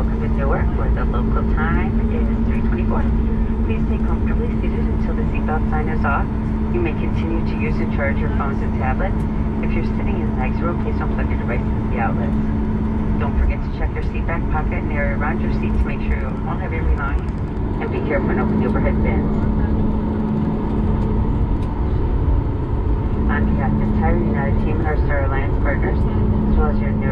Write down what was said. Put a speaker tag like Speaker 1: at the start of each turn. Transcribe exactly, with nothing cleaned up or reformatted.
Speaker 1: welcome to Newark, where the local time is three twenty-four. Please stay comfortably seated until the seatbelt sign is off. You may continue to use and charge your phones and tablets. If you're sitting in the exit row, please don't plug your devices into the outlets. Don't forget to check your seat back pocket and area around your seat to make sure you won't have your belongings. And be careful and open the overhead bins. On behalf of the entire United team and our Star Alliance partners, as well as your Newark